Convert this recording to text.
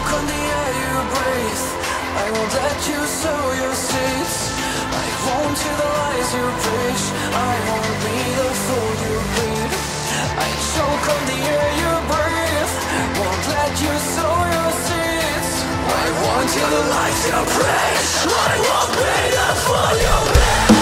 choke on the air you breathe. I won't let you sow your seeds. I won't hear the lies you preach. I won't be the fool you bleed. I choke on the air you breathe. Won't let you sow your seeds. I won't hear the lies you preach. I won't be the fool you bleed.